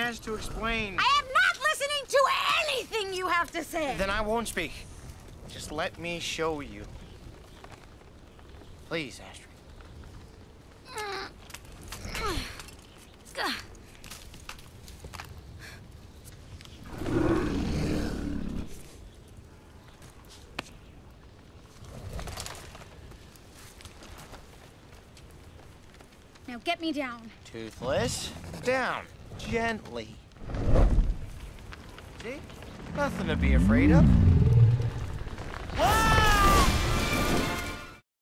chance to explain. I am not listening to anything you have to say. Then I won't speak. Just let me show you. Please, Astrid. Now get me down. Toothless, down, gently. See? Nothing to be afraid of.